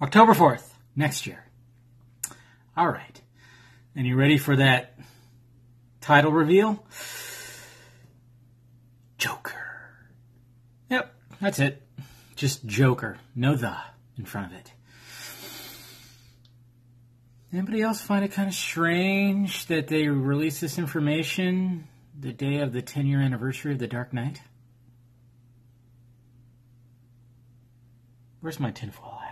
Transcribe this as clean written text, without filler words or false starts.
October 4th, next year. All right. And you ready for that title reveal? Joker. Yep, that's it. Just Joker. No the in front of it. Anybody else find it kind of strange that they released this information the day of the 10-year anniversary of The Dark Knight? Where's my tinfoil